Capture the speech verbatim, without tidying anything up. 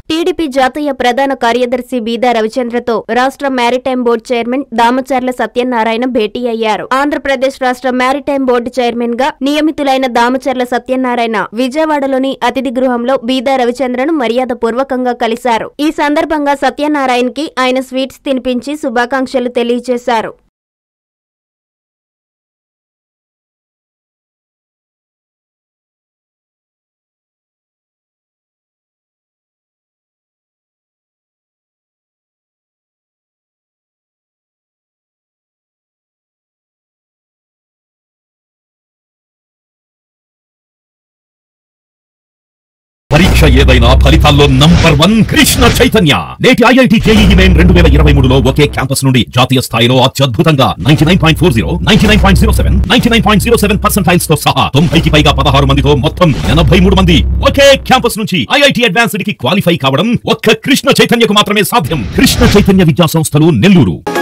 TDP జాతీయ ప్రధాన కార్యదర్శి బీదా రవిచంద్రతో రాష్ట్ర maritime board chairman Damacharla Satyanarayana భేటీ అయ్యారు. ఆంధ్రప్రదేశ్ రాష్ట్ర మారిటైమ్ బోర్డు చైర్మన్ గా నియమితులైన దామచర్ల సత్యనారాయణ విజయవాడలోని అతిథి గృహంలో బీదా రవిచంద్రను మర్యాద పూర్వకంగా కలిశారు. ఈ సందర్భంగా సత్యనారాయణకి ఆయన స్వీట్స్ తినిపించి శుభాకాంక్షలు తెలియజేశారు. పరీక్ష ఏదైనా ఫలితాల్లో నంబర్ వన్ కృష్ణ చైతన్య. నేటి ఐఐటి జేఈఈ మెయిన్ రెండు వేల ఇరవై మూడులో ఒకే క్యాంపస్ నుండి జాతీయ స్థాయిలో అత్యద్భుతంగా ninety nine point four zero ninety nine point zero seven ninety nine point zero seven percentiles తో సహా తొంభైకి పైగా పదహారు మందితో మొత్తం ఎనభై మూడు మంది ఒకే క్యాంపస్ నుంచి ఐఐటి అడ్వాన్స్డ్ కి క్వాలిఫై కావడం ఒక్క కృష్ణ చైతన్యకు మాత్రమే సాధ్యం. కృష్ణ చైతన్య విద్యా సంస్థలు నెల్లూరు.